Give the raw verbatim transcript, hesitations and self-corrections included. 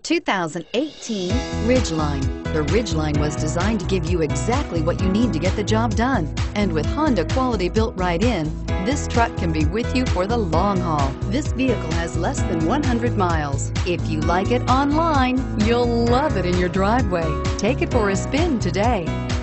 two thousand eighteen Ridgeline. The Ridgeline was designed to give you exactly what you need to get the job done. And with Honda quality built right in, this truck can be with you for the long haul. This vehicle has less than one hundred miles. If you like it online, you'll love it in your driveway. Take it for a spin today.